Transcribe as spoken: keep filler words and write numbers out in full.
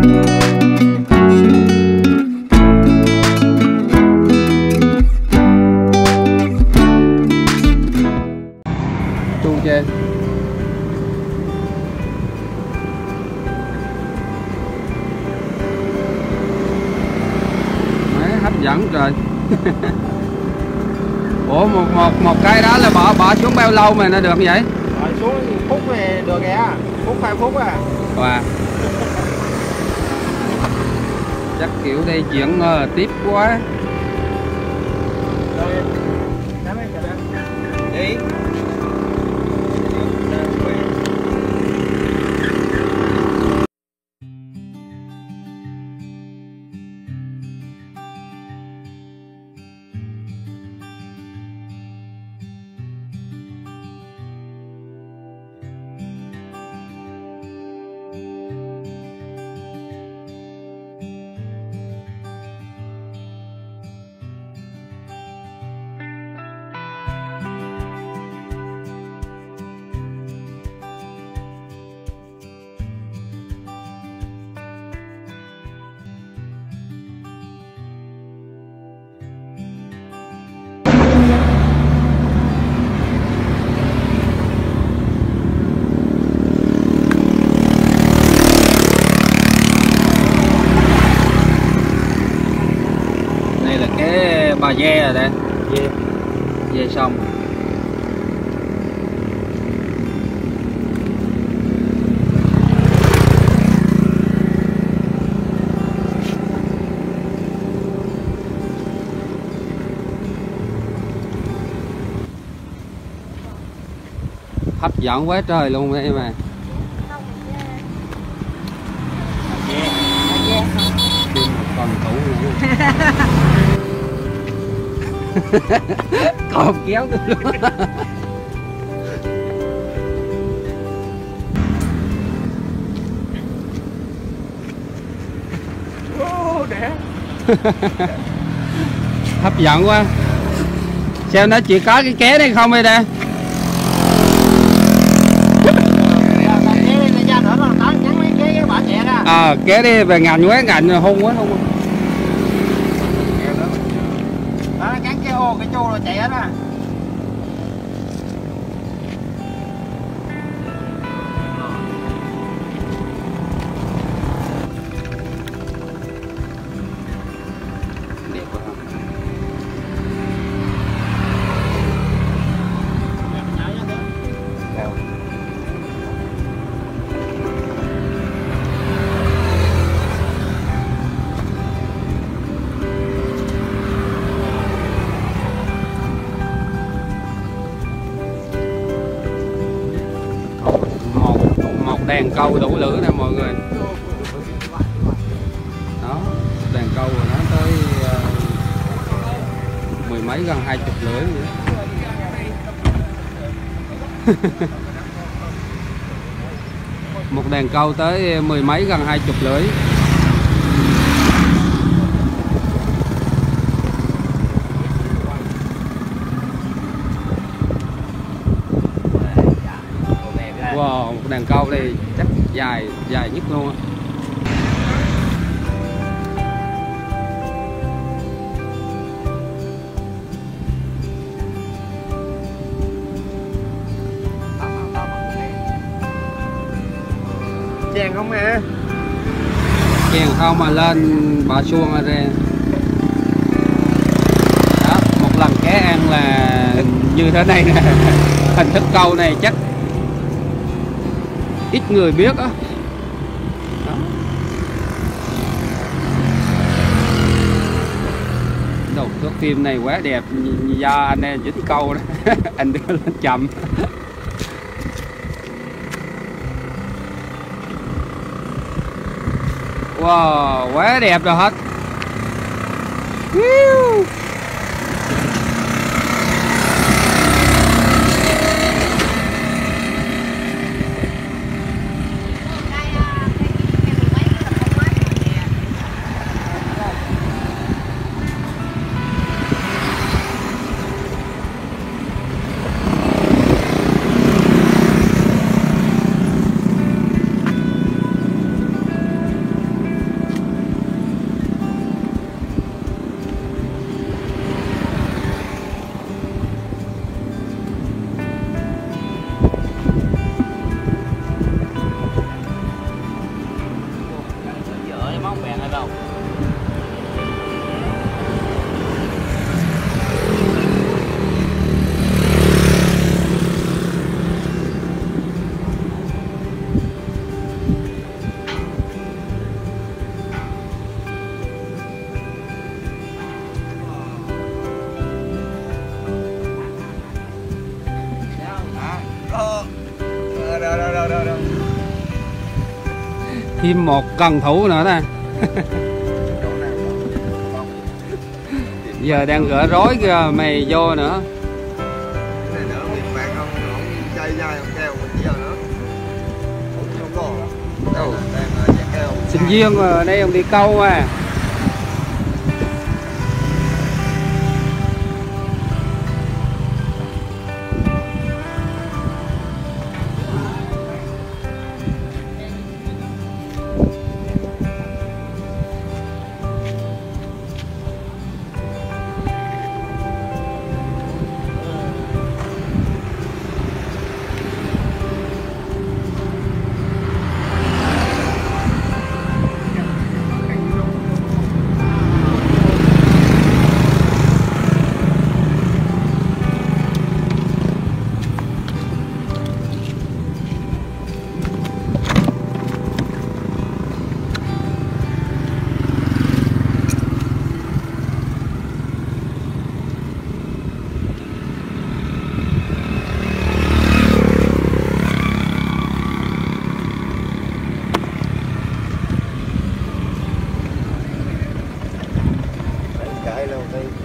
Chu trên đấy, hấp dẫn trời. Ủa một một một cái đó là bỏ bỏ xuống bao lâu mà nó được vậy? Rồi xuống phút thì được kìa, phút hai phút à. Wow. Chắc kiểu đây chuyện uh, tiếp quá. Đi. Bà dê rồi đây. Dê. Dê xong. Hấp dẫn quá trời luôn em à. Còn thủ nữa. Còn kéo tôi luôn. Ô, đẹp. Hấp dẫn quá. Sao nó chỉ có cái ké đây không đây nè? À, ké đi về ngành quá, ngành hung quá hung. Đó, gắn cái ô cái chu rồi chạy hết á. Đẹp quá. Đèn câu đủ lửa nè mọi người. Đó, đèn câu của nó tới uh, mười mấy gần hai chục lưỡi nữa. Một đèn câu tới mười mấy gần hai chục lưỡi. Wow, một đèn câu đây chắc dài dài nhất luôn á. Chèn không à? Chèn không mà lên bả xuông ra. Đó, một lần ké ăn là như thế này nè. Hình thức câu này chắc ít người biết á. Đầu thước phim này quá đẹp do anh em dính câu đó. Anh đưa lên chậm. Wow, quá đẹp rồi hết. không bèn ở đâu. Thêm một cần thủ nữa nè. Giờ đang gỡ rối kìa, mày vô nữa. Này nữa miền bạc không, nó chay dai không keo mình giờ nữa. Không có. Đâu, đang là keo. Sinh viên ở đây ông đi câu à. Cái lâu đây.